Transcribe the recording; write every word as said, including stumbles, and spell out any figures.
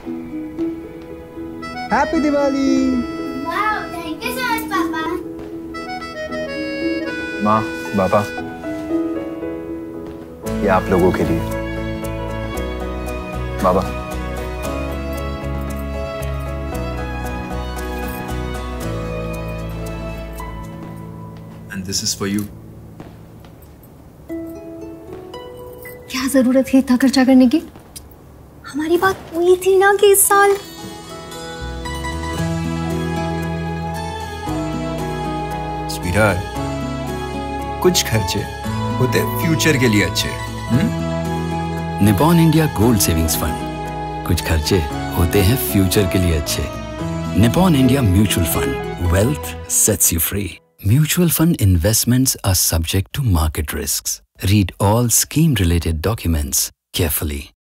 Happy Diwali. Wow, thank you so much पापा। माँ, पापा, ये आप लोगों के लिए। बाबा, and this is for you. क्या जरूरत है इतना खर्चा करने की? हमारी बात हुई थी ना कि इस साल। Sweetheart, कुछ खर्चे होते फ्यूचर के लिए अच्छे। Nippon India gold savings fund, कुछ खर्चे होते हैं फ्यूचर के लिए अच्छे। Nippon India mutual fund, wealth sets you free. Mutual fund investments are subject to market risks. Read all scheme-related documents carefully.